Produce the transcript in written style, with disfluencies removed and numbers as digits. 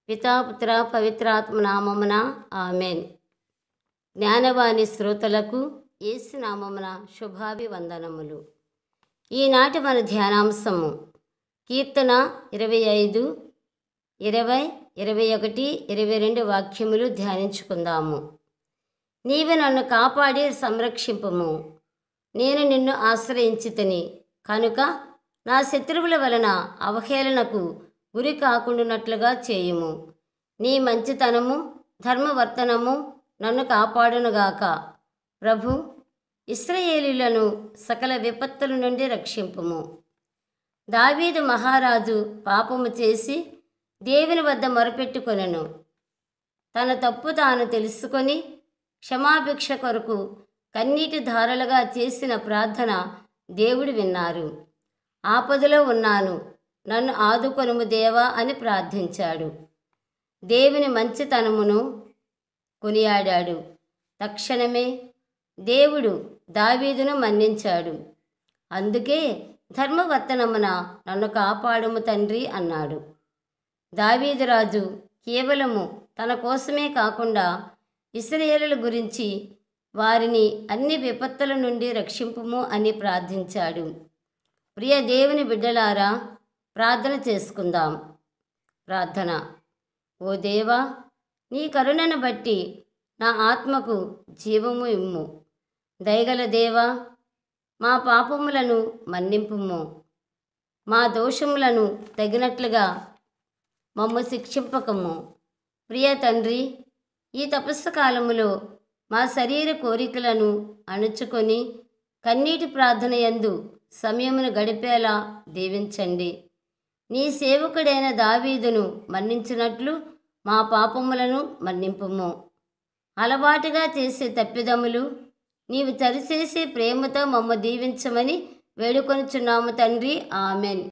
పితా పుత్ర పవిత్రాత్మ నామమున ఆమెన్. జ్ఞానవాణి శ్రోతలకు యేసు నామమున శుభాభివందనములు. ఈనాటి మన ధ్యానాంశము కీర్తన 25, 20, 21, 22 వాక్యములు ధ్యానించుకుందాము. నీవు నన్ను కాపాడి సంరక్షింపుము, నేను నిన్ను ఆశ్రయించితిని కనుక నా శత్రువుల వలన అవహేళనకు గురి కాకుండానట్లుగా చేయుము. నీ మంచితనము ధర్మవర్తనము నన్ను కాపాడునుగాక. ప్రభు, ఇశ్రాయేలీయులను సకల విపత్తుల నుండి రక్షింపుము. దావీదు మహారాజు పాపము చేసి దేవుని వద్ద మొరపెట్టుకొనెను. తన తప్పు తాను తెలుసుకొని క్షమాభిక్ష కొరకు కన్నీటి ధారలుగా చేసిన ప్రార్థన దేవుడు విన్నారు. ఆపదలో ఉన్నాను, నన్ను ఆదుకొనుము దేవా అని ప్రార్థించాడు. దేవుని మంచితనమును కొనియాడాడు. తక్షణమే దేవుడు దావీదును మన్నించాడు. అందుకే ధర్మవర్తనమున నన్ను కాపాడుము తండ్రి అన్నాడు. దావీదురాజు కేవలము తన కోసమే కాకుండా ఇశ్రాయేలుల గురించి వారిని అన్ని విపత్తుల నుండి రక్షింపుము అని ప్రార్థించాడు. ప్రియ దేవుని బిడ్డలారా, ప్రార్థన చేసుకుందాం. ప్రార్థన. ఓ దేవా, నీ కరుణను బట్టి నా ఆత్మకు జీవము ఇమ్ము. దయగల దేవా, మా పాపములను మన్నింపుము. మా దోషములను తగినట్లుగా మమ్ము శిక్షింపకము. ప్రియ తండ్రి, ఈ తపస్సు కాలములో మా శరీర కోరికలను అణుచుకొని కన్నీటి ప్రార్థన యందు సమయమును గడిపేలా దీవించండి. నీ సేవకుడైన దావీదును మన్నించినట్లు మా పాపములను మన్నింపుము. అలవాటుగా చేసే తప్పిదములు నీవు సరిచేసే ప్రేమతో మమ్మ దీవించమని వేడుకొనుచున్నాము తండ్రి. ఆమెన్.